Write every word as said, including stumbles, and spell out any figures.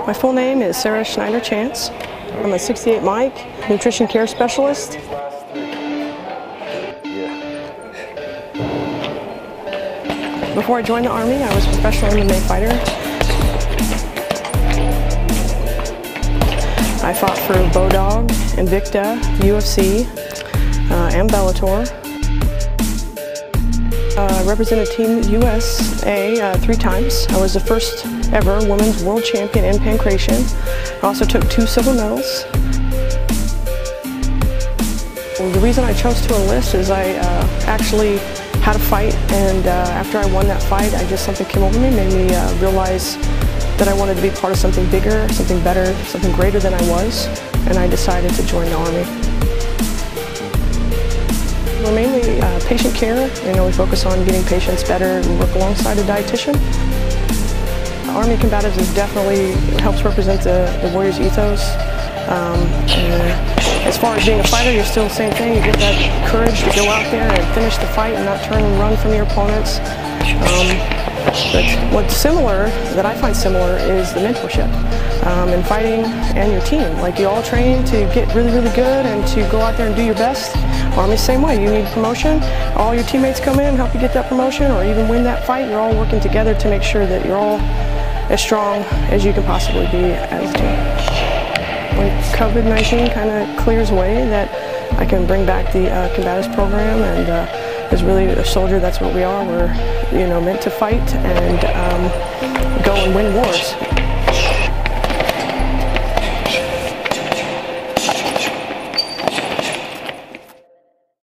My full name is Schneider Chance. I'm a sixty-eight Mike, nutrition care specialist. Before I joined the Army, I was a professional M M A fighter. I fought for Bodog, Invicta, U F C, uh, and Bellator. I uh, represented Team U S A uh, three times. I was the first ever women's world champion in pancreation. I also took two silver medals. Well, the reason I chose to enlist is I uh, actually had a fight, and uh, after I won that fight, I just something came over me, made me uh, realize that I wanted to be part of something bigger, something better, something greater than I was, and I decided to join the Army. We're mainly uh, patient care. You know, we focus on getting patients better and work alongside a dietitian. Army Combatives is definitely helps represent the, the Warriors ethos. Um, as far as being a fighter, you're still the same thing. You get that courage to go out there and finish the fight and not turn and run from your opponents. Um, but what's similar, that I find similar, is the mentorship um, in fighting and your team. Like, you all train to get really, really good and to go out there and do your best. Army, same way. You need promotion. All your teammates come in and help you get that promotion or even win that fight. You're all working together to make sure that you're all as strong as you can possibly be as a team. When COVID nineteen kind of clears away, that I can bring back the uh, combatives program, and uh, as really a soldier, that's what we are. We're, you know, meant to fight and um, go and win wars.